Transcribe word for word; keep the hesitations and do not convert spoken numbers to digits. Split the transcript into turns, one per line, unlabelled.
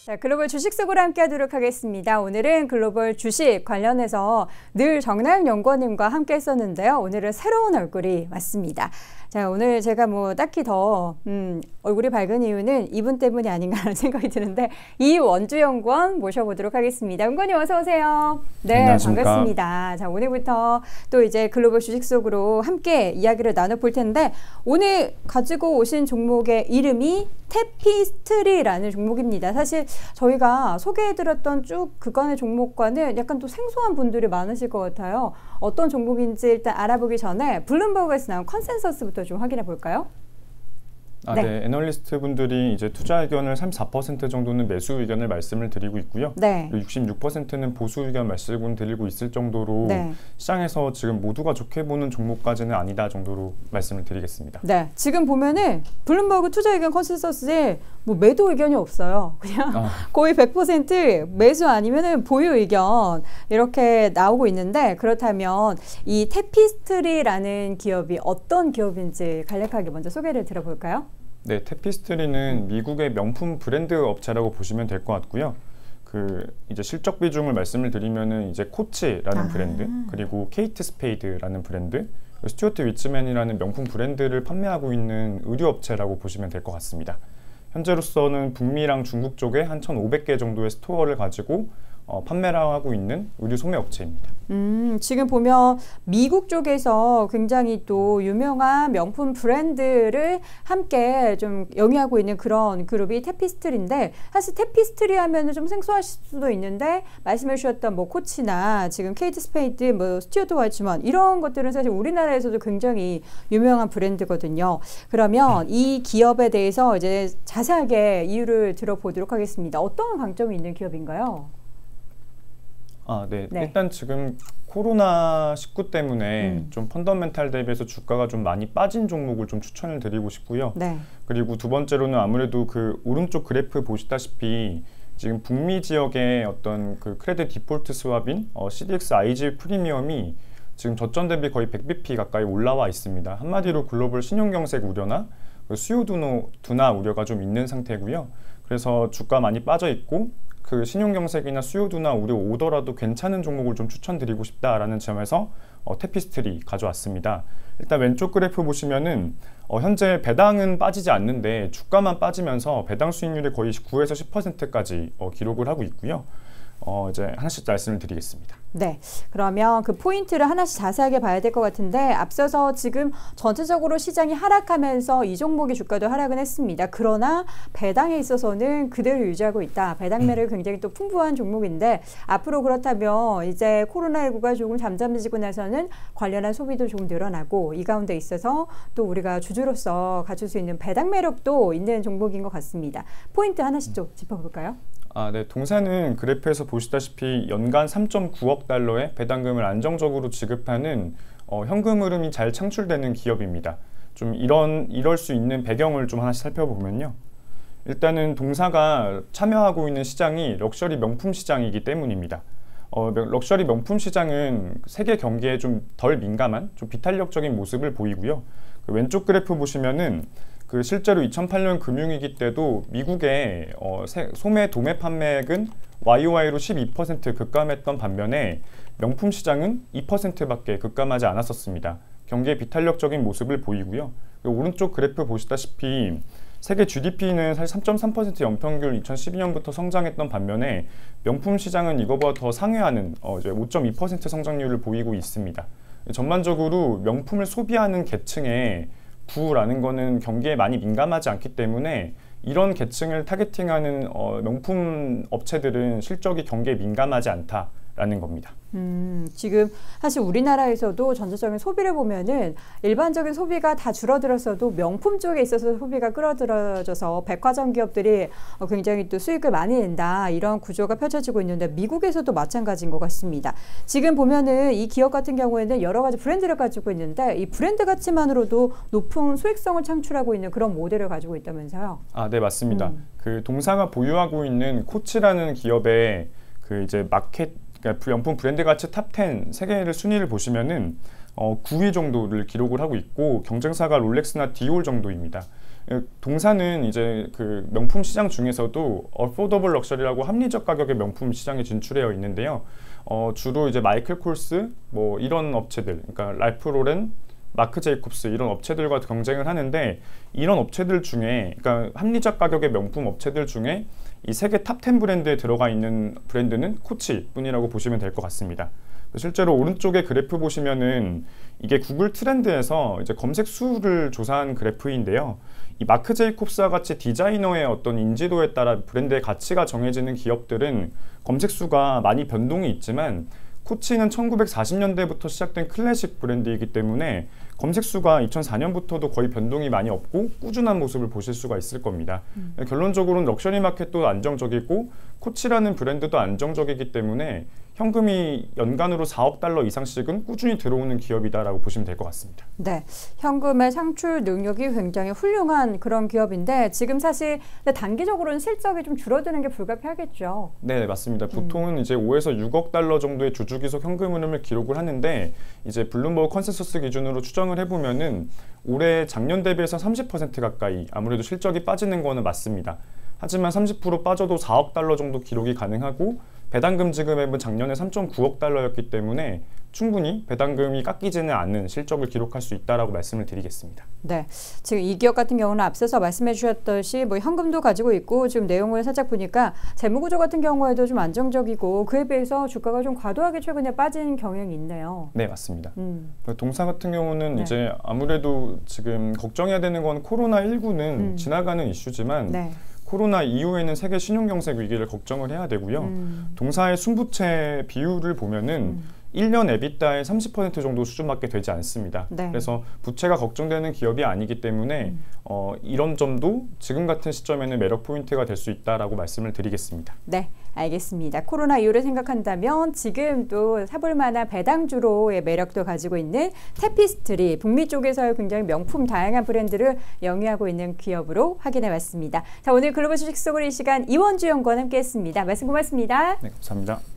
자, 글로벌 주식 속으로 함께 하도록 하겠습니다. 오늘은 글로벌 주식 관련해서 늘 정나영 연구원님과 함께 했었는데요. 오늘은 새로운 얼굴이 왔습니다. 자, 오늘 제가 뭐 딱히 더 음, 얼굴이 밝은 이유는 이분 때문이 아닌가라는 생각이 드는데 이원주 연구원 모셔보도록 하겠습니다. 연구원님 어서 오세요. 네, 안녕하십니까. 반갑습니다. 자, 오늘부터 또 이제 글로벌 주식 속으로 함께 이야기를 나눠볼 텐데 오늘 가지고 오신 종목의 이름이 테피스트리라는 종목입니다. 사실 저희가 소개해드렸던 쭉 그간의 종목과는 약간 또 생소한 분들이 많으실 것 같아요. 어떤 종목인지 일단 알아보기 전에 블룸버그에서 나온 컨센서스부터 좀 확인해 볼까요?
아, 네. 네. 애널리스트 분들이 이제 투자 의견을 삼십사 퍼센트 정도는 매수 의견을 말씀을 드리고 있고요.
네.
육십육 퍼센트는 보수 의견 말씀을 드리고 있을 정도로
네.
시장에서 지금 모두가 좋게 보는 종목까지는 아니다 정도로 말씀을 드리겠습니다.
네. 지금 보면은 블룸버그 투자 의견 컨센서스에 뭐 매도 의견이 없어요. 그냥 아. 거의 백 퍼센트 매수 아니면은 보유 의견 이렇게 나오고 있는데 그렇다면 이 테피스트리라는 기업이 어떤 기업인지 간략하게 먼저 소개를 들어볼까요?
네, 테피스트리는 미국의 명품 브랜드 업체라고 보시면 될 것 같고요. 그 이제 실적 비중을 말씀을 드리면은 이제 코치라는 아. 브랜드, 그리고 케이트 스페이드라는 브랜드, 스튜어트 위츠맨이라는 명품 브랜드를 판매하고 있는 의류 업체라고 보시면 될 것 같습니다. 현재로서는 북미랑 중국 쪽에 한 천오백 개 정도의 스토어를 가지고 어, 판매를 하고 있는 의류 소매 업체입니다.
음, 지금 보면 미국 쪽에서 굉장히 또 유명한 명품 브랜드를 함께 좀 영위하고 있는 그런 그룹이 테피스트리인데 사실 테피스트리 하면은 좀 생소하실 수도 있는데 말씀해 주셨던 뭐 코치나 지금 케이트 스페이드, 뭐 스튜어트 와이츠먼 이런 것들은 사실 우리나라에서도 굉장히 유명한 브랜드거든요. 그러면 이 기업에 대해서 이제 자세하게 이유를 들어보도록 하겠습니다. 어떤 강점이 있는 기업인가요?
아, 네. 네. 일단 지금 코로나 십구 때문에 음. 좀 펀더멘탈 대비해서 주가가 좀 많이 빠진 종목을 좀 추천을 드리고 싶고요.
네.
그리고 두 번째로는 아무래도 그 오른쪽 그래프 보시다시피 지금 북미 지역의 어떤 그 크레딧 디폴트 스왑인 어, 씨디엑스 아이지 프리미엄이 지금 저점 대비 거의 백 비피 가까이 올라와 있습니다. 한마디로 글로벌 신용경색 우려나 그 수요 둔화, 둔화 우려가 좀 있는 상태고요. 그래서 주가 많이 빠져 있고 그 신용경색이나 수요 둔화 우려 오더라도 괜찮은 종목을 좀 추천드리고 싶다라는 점에서 어, 테피스트리 가져왔습니다. 일단 왼쪽 그래프 보시면은 어, 현재 배당은 빠지지 않는데 주가만 빠지면서 배당 수익률이 거의 구에서 십 퍼센트까지 어, 기록을 하고 있고요. 어, 이제 하나씩 말씀을 드리겠습니다.
네, 그러면 그 포인트를 하나씩 자세하게 봐야 될 것 같은데 앞서서 지금 전체적으로 시장이 하락하면서 이 종목의 주가도 하락은 했습니다. 그러나 배당에 있어서는 그대로 유지하고 있다. 배당매를 굉장히 또 풍부한 종목인데 앞으로 그렇다면 이제 코로나십구가 조금 잠잠해지고 나서는 관련한 소비도 조금 늘어나고 이 가운데 있어서 또 우리가 주주로서 갖출 수 있는 배당 매력도 있는 종목인 것 같습니다. 포인트 하나씩 좀 짚어볼까요?
아, 네. 동사는 그래프에서 보시다시피 연간 삼 점 구억 달러의 배당금을 안정적으로 지급하는 어, 현금 흐름이 잘 창출되는 기업입니다. 좀 이런 이럴 수 있는 배경을 좀 하나씩 살펴보면요. 일단은 동사가 참여하고 있는 시장이 럭셔리 명품 시장이기 때문입니다. 어, 럭셔리 명품 시장은 세계 경기에 좀 덜 민감한 좀 비탄력적인 모습을 보이고요. 그 왼쪽 그래프 보시면은 그 실제로 이천팔 년 금융위기 때도 미국의 어, 세, 소매 도매 판매액은 와이오와이로 십이 퍼센트 급감했던 반면에 명품 시장은 이 퍼센트밖에 급감하지 않았었습니다. 경기의 비탄력적인 모습을 보이고요. 오른쪽 그래프 보시다시피 세계 지디피는 사실 삼 점 삼 퍼센트 연평균 이천십이 년부터 성장했던 반면에 명품 시장은 이거보다 더 상회하는 어, 이제 오 점 이 퍼센트 성장률을 보이고 있습니다. 전반적으로 명품을 소비하는 계층의 부라는 거는 경기에 많이 민감하지 않기 때문에 이런 계층을 타겟팅하는 어, 명품 업체들은 실적이 경기에 민감하지 않다라는 겁니다.
음, 지금 사실 우리나라에서도 전체적인 소비를 보면은 일반적인 소비가 다 줄어들었어도 명품 쪽에 있어서 소비가 끌어들여져서 백화점 기업들이 어, 굉장히 또 수익을 많이 낸다 이런 구조가 펼쳐지고 있는데 미국에서도 마찬가지인 것 같습니다. 지금 보면은 이 기업 같은 경우에는 여러 가지 브랜드를 가지고 있는데 이 브랜드 가치만으로도 높은 수익성을 창출하고 있는 그런 모델을 가지고 있다면서요?
아, 네, 맞습니다.
음.
그 동사가 보유하고 있는 코치라는 기업의 그 이제 마켓 그러니까 명품 브랜드 가치 탑 텐 세계를 순위를 보시면은 어, 구 위 정도를 기록을 하고 있고 경쟁사가 롤렉스나 디올 정도입니다. 동사는 이제 그 명품 시장 중에서도 어포더블 럭셔리라고 합리적 가격의 명품 시장에 진출되어 있는데요. 어, 주로 이제 마이클 콜스 뭐 이런 업체들, 그러니까 랄프 로렌, 마크 제이콥스 이런 업체들과 경쟁을 하는데, 이런 업체들 중에, 그러니까 합리적 가격의 명품 업체들 중에 이 세계 탑 텐 브랜드에 들어가 있는 브랜드는 코치뿐이라고 보시면 될 것 같습니다. 실제로 오른쪽에 그래프 보시면은 이게 구글 트렌드에서 이제 검색 수를 조사한 그래프인데요. 이 마크 제이콥스와 같이 디자이너의 어떤 인지도에 따라 브랜드의 가치가 정해지는 기업들은 검색 수가 많이 변동이 있지만, 코치는 천구백사십 년대부터 시작된 클래식 브랜드이기 때문에 검색 수가 이천사 년부터도 거의 변동이 많이 없고 꾸준한 모습을 보실 수가 있을 겁니다. 음. 결론적으로는 럭셔리 마켓도 안정적이고 코치라는 브랜드도 안정적이기 때문에 현금이 연간으로 사억 달러 이상씩은 꾸준히 들어오는 기업이다라고 보시면 될 것 같습니다.
네, 현금의 창출 능력이 굉장히 훌륭한 그런 기업인데, 지금 사실 단기적으로는 실적이 좀 줄어드는 게 불가피하겠죠.
네, 맞습니다. 보통은 음. 이제 오에서 육억 달러 정도의 주주기속 현금 흐름을 기록을 하는데, 이제 블룸버그 컨센서스 기준으로 추정을 해보면은 올해 작년 대비해서 삼십 퍼센트 가까이 아무래도 실적이 빠지는 거는 맞습니다. 하지만 삼십 퍼센트 빠져도 사억 달러 정도 기록이 가능하고, 배당금 지급액은 작년에 삼 점 구억 달러였기 때문에 충분히 배당금이 깎이지는 않는 실적을 기록할 수 있다라고 말씀을 드리겠습니다.
네, 지금 이 기업 같은 경우는 앞서서 말씀해 주셨듯이 뭐 현금도 가지고 있고, 지금 내용을 살짝 보니까 재무구조 같은 경우에도 좀 안정적이고, 그에 비해서 주가가 좀 과도하게 최근에 빠진 경향이 있네요.
네, 맞습니다. 음. 동사 같은 경우는 네. 이제 아무래도 지금 걱정해야 되는 건 코로나 일구는 음. 지나가는 이슈지만 네. 코로나 이후에는 세계 신용경색 위기를 걱정을 해야 되고요. 음. 동사의 순부채 비율을 보면은 음. 일 년 에비타의 삼십 퍼센트 정도 수준밖에 되지 않습니다. 네. 그래서 부채가 걱정되는 기업이 아니기 때문에 음. 어, 이런 점도 지금 같은 시점에는 매력 포인트가 될 수 있다라고 말씀을 드리겠습니다.
네, 알겠습니다. 코로나 이후를 생각한다면 지금 또 사볼 만한 배당주로의 매력도 가지고 있는 테피스트리, 북미 쪽에서의 굉장히 명품 다양한 브랜드를 영위하고 있는 기업으로 확인해 봤습니다. 자, 오늘 글로벌 주식 속으로 이 시간 이원주 연구원 함께했습니다. 말씀 고맙습니다.
네, 감사합니다.